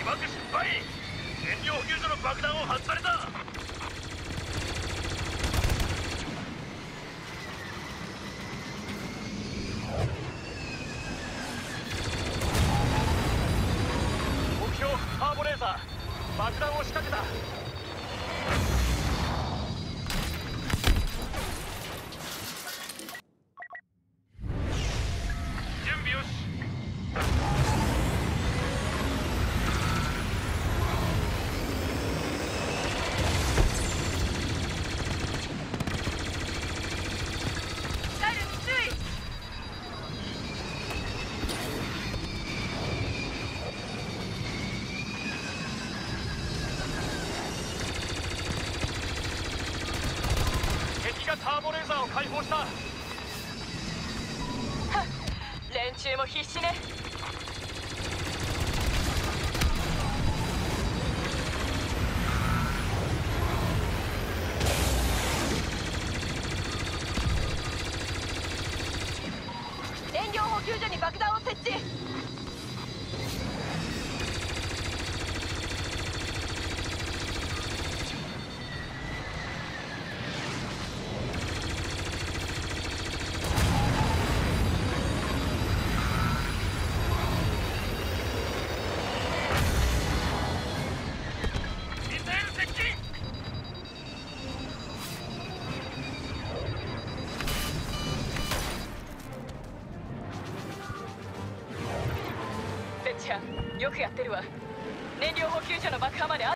爆失敗。燃料補給所の爆弾を外された。目標ターボレーザー、爆弾を仕掛けた。準備よし。敵がターボレーザーを解放した。 連中も必死ね。燃料補給所に爆弾を設置。よくやってるわ。燃料補給所の爆破まで